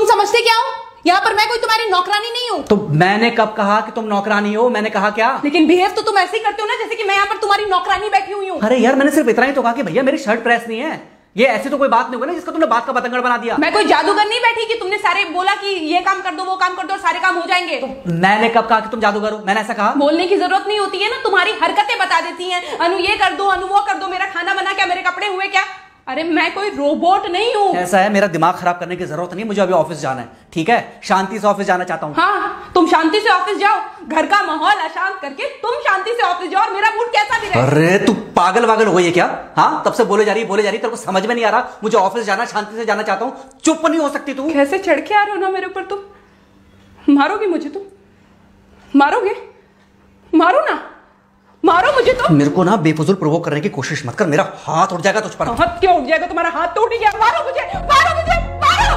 समझते क्या हो? यहाँ पर मैं कोई तुम्हारी नौकरानी नहीं हूँ। तो मैंने कब कहा कि तुम नौकरानी हो? मैंने कहा क्या? लेकिन बिहेव तो तुम ऐसे ही करते हो ना जैसे कि मैं यहाँ पर तुम्हारी नौकरानी बैठी हुई हूँ। अरे यार, मैंने सिर्फ इतना ही तो कहा कि भैया मेरी शर्ट प्रेस नहीं है। ये ऐसी तो कोई बात नहीं होगी ना जिसका तुमने बात का बतंगड़ बना दिया। मैं कोई जादूगर नहीं बैठी कि तुमने सारे बोला कि ये काम कर दो वो काम कर दो और सारे काम हो जाएंगे। तो मैंने कब कहा कि तुम जादूगर हो? मैंने ऐसा कहा? बोलने की जरूरत नहीं होती है ना, तुम्हारी हरकतें बता देती हैं। अनु ये कर दो, अनु वो कर दो, मेरा खाना बना क्या, मेरे कपड़े हुए क्या। अरे मैं कोई रोबोट नहीं हूँ। ऐसा है, मेरा दिमाग खराब करने की जरूरत नहीं, मुझे अभी ऑफिस जाना है। ठीक है, शांति से ऑफिस जाना चाहता हूँ। हाँ, तुम शांति से ऑफिस जाओ, घर का माहौल अशांत करके तुम शांति से ऑफिस जाओ और मेरा मूड कैसा भी रहे। अरे तू पागल वागल हो गई है क्या? हाँ, तब से बोले जा रही तेरे को समझ में नहीं आ रहा? मुझे ऑफिस जाना, शांति से जाना चाहता हूँ। चुप नहीं हो सकती तू? कैसे चढ़ के आ रहे हो ना मेरे ऊपर तुम। मारोगे मुझे? तुम मारोगे? मारो ना, मारो मुझे। तो मेरे को ना बेफजूल प्रोवोक करने की कोशिश मत कर, मेरा हाथ उठ जाएगा तुझ पर। हाथ क्यों उठ जाएगा? तुम्हारा हाथ तो उठ गया। मारो मुझे, मारो मुझे, मारो।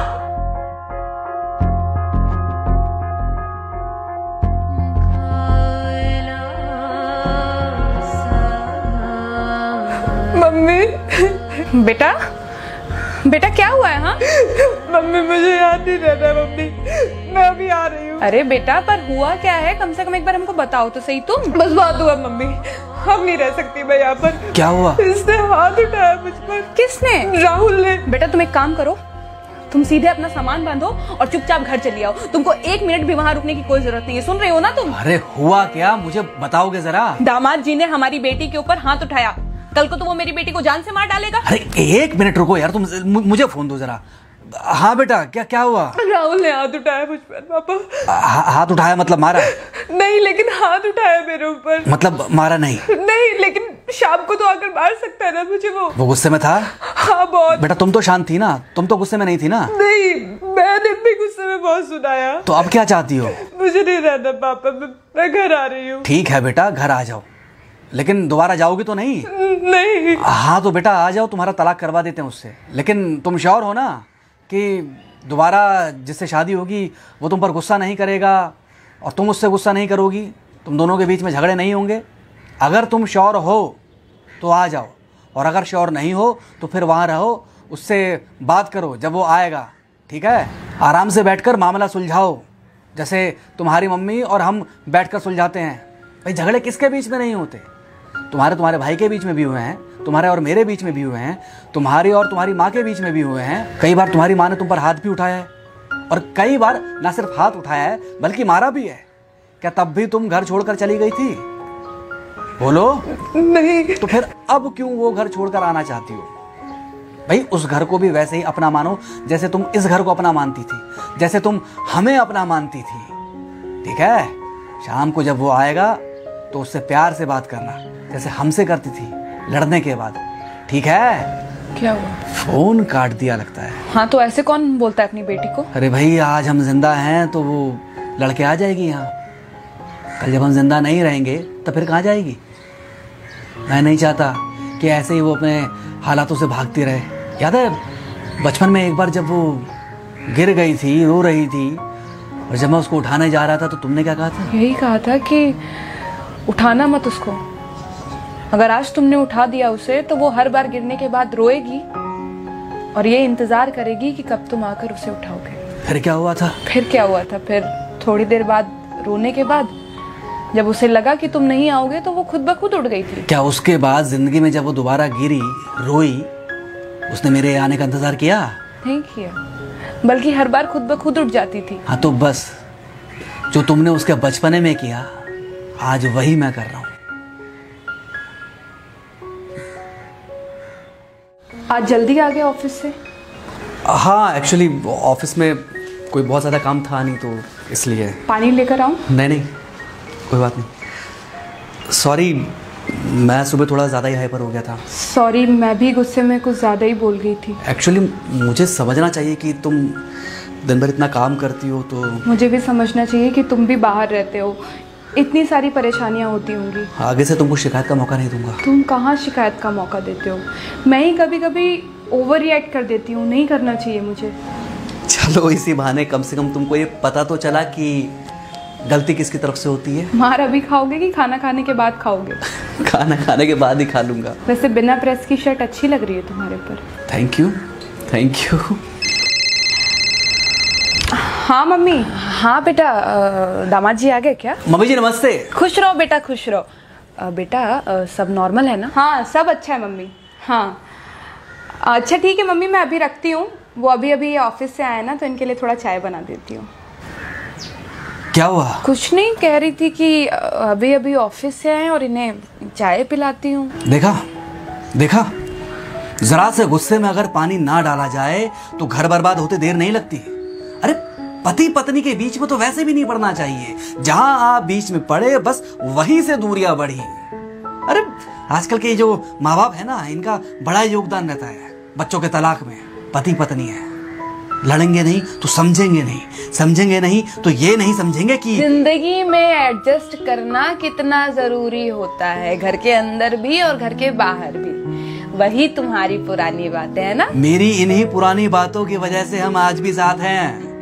मम्मी। बेटा, बेटा क्या हुआ है? हाँ मम्मी मुझे याद नहीं रहता मम्मी, मैं अभी आ रही हूँ। अरे बेटा, पर हुआ क्या है? कम से कम एक बार हमको बताओ तो सही। तुम बस बात हुआ मम्मी, हम नहीं रह सकती मैं यहाँ पर। क्या हुआ? इसने हाथ उठाया मुझ पर। किसने? राहुल ने। बेटा तुम एक काम करो, तुम सीधे अपना सामान बांधो और चुपचाप घर चली आओ। तुमको 1 मिनट भी वहाँ रुकने की कोई जरूरत नहीं है। सुन रहे हो ना तुम? अरे हुआ क्या, मुझे बताओगे जरा। दामाद जी ने हमारी बेटी के ऊपर हाथ उठाया। कल को तो वो मेरी बेटी को जान से मार डालेगा। अरे 1 मिनट रुको यार, तुम मुझे फोन दो जरा। हाँ बेटा, क्या क्या हुआ? राहुल ने हाथ उठाया मुझ पर पापा। हाथ उठाया मतलब मारा? नहीं, लेकिन हाथ उठाया मेरे ऊपर। मतलब मारा नहीं? नहीं, लेकिन शाम को तो आकर मार सकता है ना मुझे। वो गुस्से में था? हाँ बहुत। बेटा तुम तो शांत थी ना, तुम तो गुस्से में नहीं थी ना? नहीं, मैंने भी गुस्से में बहुत सुनाया। तो अब क्या चाहती हो? मुझे नहीं रहना पापा, मैं घर आ रही हूँ। ठीक है बेटा, घर आ जाओ, लेकिन दोबारा जाओगी तो नहीं? नहीं। हाँ तो बेटा आ जाओ, तुम्हारा तलाक करवा देते हैं उससे। लेकिन तुम श्योर हो ना कि दोबारा जिससे शादी होगी वो तुम पर गुस्सा नहीं करेगा और तुम उससे गुस्सा नहीं करोगी? तुम दोनों के बीच में झगड़े नहीं होंगे? अगर तुम श्योर हो तो आ जाओ, और अगर श्योर नहीं हो तो फिर वहाँ रहो, उससे बात करो जब वो आएगा। ठीक है, आराम से बैठकर मामला सुलझाओ, जैसे तुम्हारी मम्मी और हम बैठकर सुलझाते हैं। भाई झगड़े किसके बीच में नहीं होते? तुम्हारे भाई के बीच में भी हुए हैं, तुम्हारे और मेरे बीच में भी हुए हैं, तुम्हारी और तुम्हारी माँ के बीच में भी हुए हैं। कई बार तुम्हारी माँ ने तुम पर हाथ भी उठाया है, और कई बार ना सिर्फ हाथ उठाया है बल्कि मारा भी है। क्या तब भी तुम घर छोड़कर चली गई थी? बोलो। नहीं। तो फिर अब क्यों वो घर छोड़कर आना चाहती हो? भाई उस घर को भी वैसे ही अपना मानो जैसे तुम इस घर को अपना मानती थी, जैसे तुम हमें अपना मानती थी। ठीक है, शाम को जब वो आएगा तो उससे प्यार से बात करना, जैसे हमसे करती थी लड़ने के बाद। ठीक है? क्या हुआ? फोन काट दिया लगता है। हाँ तो ऐसे कौन बोलता है अपनी बेटी को? अरे भाई आज हम जिंदा हैं तो वो लड़के आ जाएगी यहाँ, कल जब हम जिंदा नहीं रहेंगे तो फिर कहाँ जाएगी? मैं नहीं चाहता कि ऐसे ही वो अपने हालातों से भागती रहे। याद है बचपन में एक बार जब वो गिर गई थी, रो रही थी, और जब मैं उसको उठाने जा रहा था तो तुमने क्या कहा था? यही कहा था कि उठाना मत उसको। अगर आज तुमने उठा दिया उसे तो वो हर बार गिरने के बाद रोएगी और ये इंतजार करेगी कि कब तुम आकर उसे उठाओगे। फिर क्या हुआ था? फिर क्या हुआ था? फिर थोड़ी देर बाद रोने के बाद जब उसे लगा कि तुम नहीं आओगे तो वो खुद ब खुद उठ गई थी। क्या उसके बाद जिंदगी में जब वो दोबारा गिरी, रोई, उसने मेरे आने का इंतजार किया? नहीं किया, बल्कि हर बार खुद ब खुद उठ जाती थी। हाँ तो बस जो तुमने उसके बचपने में किया आज वही मैं कर रहा हूँ। आज जल्दी आ गए ऑफिस से? हाँ एक्चुअली ऑफिस में कोई बहुत ज़्यादा काम था नहीं तो इसलिए। पानी लेकर आऊँ? नहीं कोई बात नहीं, सॉरी मैं सुबह थोड़ा ज़्यादा ही हाइपर हो गया था। सॉरी, मैं भी गुस्से में कुछ ज़्यादा ही बोल गई थी। एक्चुअली मुझे समझना चाहिए कि तुम दिन भर इतना काम करती हो तो। मुझे भी समझना चाहिए कि तुम भी बाहर रहते हो, इतनी सारी परेशानियां होती होंगी। आगे से तुमको शिकायत का मौका नहीं दूंगा। तुम कहाँ शिकायत का मौका देते हो? मैं ही कभी कभी ओवर रिएक्ट कर देती हूँ, नहीं करना चाहिए मुझे। चलो इसी बहाने कम से कम तुमको ये पता तो चला कि गलती किसकी तरफ से होती है। मार अभी खाओगे कि खाना खाने के बाद खाओगे? खाना खाने के बाद ही खा लूंगा। वैसे बिना प्रेस की शर्ट अच्छी लग रही है तुम्हारे ऊपर। Thank you. हाँ मम्मी। हाँ बेटा, दामाद जी आ गए क्या? मम्मी जी नमस्ते। खुश रहो बेटा, खुश रहो। बेटा सब नॉर्मल है ना? हाँ सब अच्छा है मम्मी। हाँ अच्छा ठीक है मम्मी, मैं अभी रखती हूँ। वो अभी ऑफिस से आए ना, तो इनके लिए थोड़ा चाय बना देती हूँ। क्या हुआ? कुछ नहीं, कह रही थी कि अभी ऑफिस से आए और इन्हें चाय पिलाती हूँ। देखा देखा, जरा से गुस्से में अगर पानी ना डाला जाए तो घर बर्बाद होते देर नहीं लगती। अरे पति पत्नी के बीच में तो वैसे भी नहीं पड़ना चाहिए। जहां आप बीच में पड़े बस वहीं से दूरियां बढ़ी। अरे आजकल के जो माँ बाप है ना, इनका बड़ा योगदान रहता है बच्चों के तलाक में। पति पत्नी है, लड़ेंगे नहीं तो समझेंगे नहीं, समझेंगे नहीं तो ये नहीं समझेंगे कि जिंदगी में एडजस्ट करना कितना जरूरी होता है, घर के अंदर भी और घर के बाहर भी। वही तुम्हारी पुरानी बातें है ना। मेरी इन्हीं पुरानी बातों की वजह से हम आज भी साथ हैं।